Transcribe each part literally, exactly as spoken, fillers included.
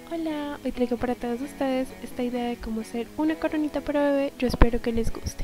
Hola, hoy traigo para todos ustedes esta idea de cómo hacer una coronita para bebé. Yo espero que les guste.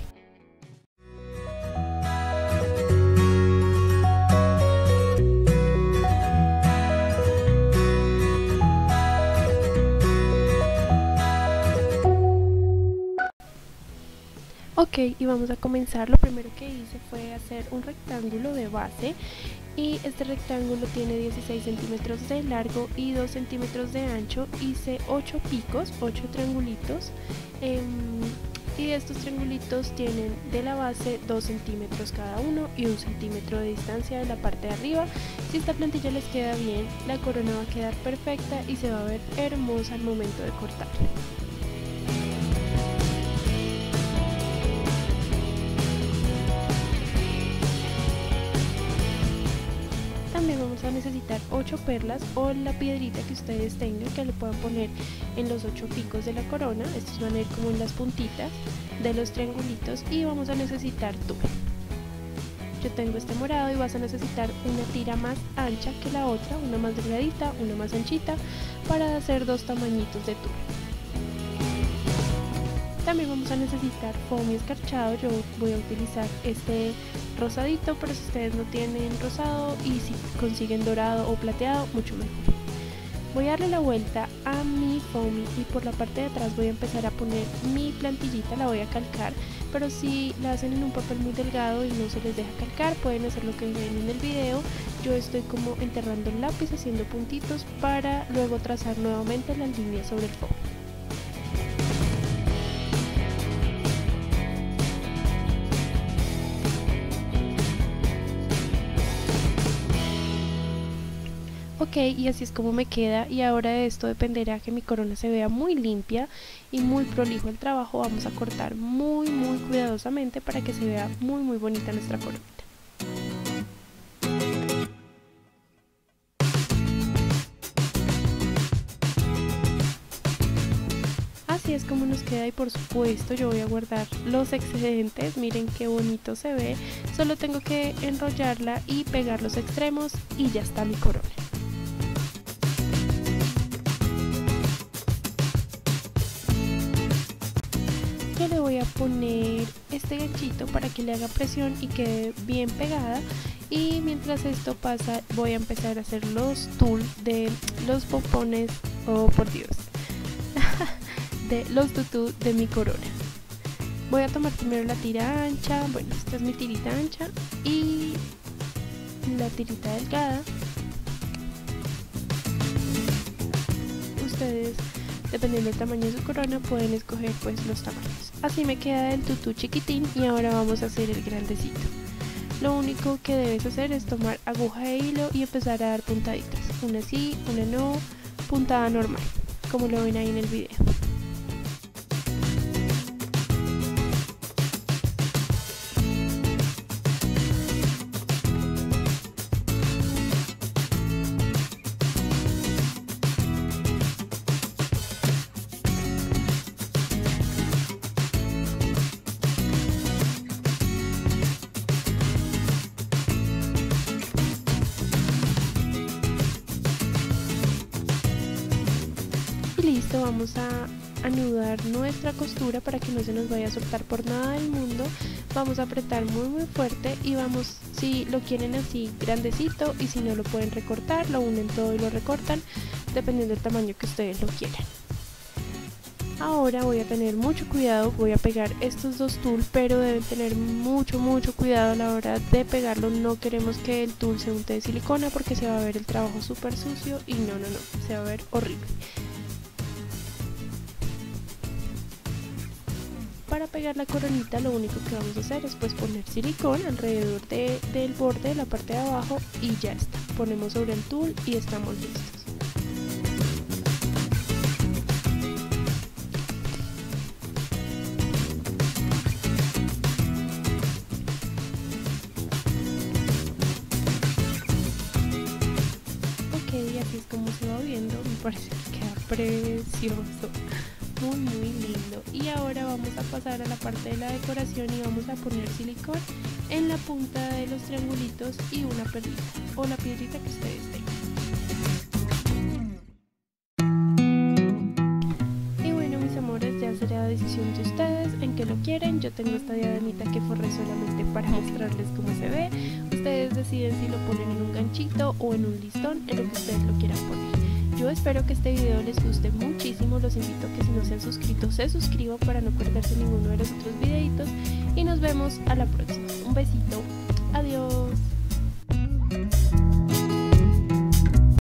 Ok, y vamos a comenzar. Lo primero que hice fue hacer un rectángulo de base y este rectángulo tiene dieciséis centímetros de largo y dos centímetros de ancho. Hice ocho picos, ocho triangulitos eh, y estos triangulitos tienen de la base dos centímetros cada uno y un centímetro de distancia de la parte de arriba. Si esta plantilla les queda bien, la corona va a quedar perfecta y se va a ver hermosa al momento de cortar. También vamos a necesitar ocho perlas o la piedrita que ustedes tengan, que le puedan poner en los ocho picos de la corona. Estos van a ir como en las puntitas de los triangulitos. Y vamos a necesitar tul. Yo tengo este morado y vas a necesitar una tira más ancha que la otra, una más delgadita, una más anchita, para hacer dos tamañitos de tul. También vamos a necesitar foamy escarchado. Yo voy a utilizar este rosadito, pero si ustedes no tienen rosado y si consiguen dorado o plateado, mucho mejor. Voy a darle la vuelta a mi foamy y por la parte de atrás voy a empezar a poner mi plantillita, la voy a calcar, pero si la hacen en un papel muy delgado y no se les deja calcar, pueden hacer lo que ven en el video. Yo estoy como enterrando el lápiz, haciendo puntitos para luego trazar nuevamente las líneas sobre el foamy. Ok, y así es como me queda, y ahora de esto dependerá que mi corona se vea muy limpia y muy prolijo el trabajo. Vamos a cortar muy muy cuidadosamente para que se vea muy muy bonita nuestra coronita. Así es como nos queda, y por supuesto yo voy a guardar los excedentes. Miren qué bonito se ve. Solo tengo que enrollarla y pegar los extremos y ya está mi corona. Yo le voy a poner este ganchito para que le haga presión y quede bien pegada, y mientras esto pasa voy a empezar a hacer los tul de los pompones, oh por Dios, de los tutú de mi corona. Voy a tomar primero la tira ancha, bueno, esta es mi tirita ancha, y la tirita delgada. Ustedes, dependiendo del tamaño de su corona, pueden escoger pues los tamaños. Así me queda el tutú chiquitín, y ahora vamos a hacer el grandecito. Lo único que debes hacer es tomar aguja de hilo y empezar a dar puntaditas. Una sí, una no, puntada normal, como lo ven ahí en el video. Listo, vamos a anudar nuestra costura para que no se nos vaya a soltar por nada del mundo. Vamos a apretar muy muy fuerte y vamos, si lo quieren así grandecito, y si no lo pueden recortar, lo unen todo y lo recortan, dependiendo del tamaño que ustedes lo quieran. Ahora voy a tener mucho cuidado, voy a pegar estos dos tul, pero deben tener mucho mucho cuidado a la hora de pegarlo. No queremos que el tul se unte de silicona porque se va a ver el trabajo súper sucio y no, no, no, se va a ver horrible. Para pegar la coronita lo único que vamos a hacer es pues poner silicón alrededor de, del borde de la parte de abajo y ya está. Ponemos sobre el tul y estamos listos. Ok, y así es como se va viendo, me parece que queda precioso. Muy muy lindo. Y ahora vamos a pasar a la parte de la decoración y vamos a poner silicón en la punta de los triangulitos y una perlita o la piedrita que ustedes tengan. decisión de ustedes en que lo quieren. Yo tengo esta diademita que forré solamente para mostrarles cómo se ve. Ustedes deciden si lo ponen en un ganchito o en un listón, en lo que ustedes lo quieran poner. Yo espero que este video les guste muchísimo. Los invito a que si no se han suscrito se suscriban para no perderse ninguno de los otros videitos. Y nos vemos a la próxima. Un besito. Adiós.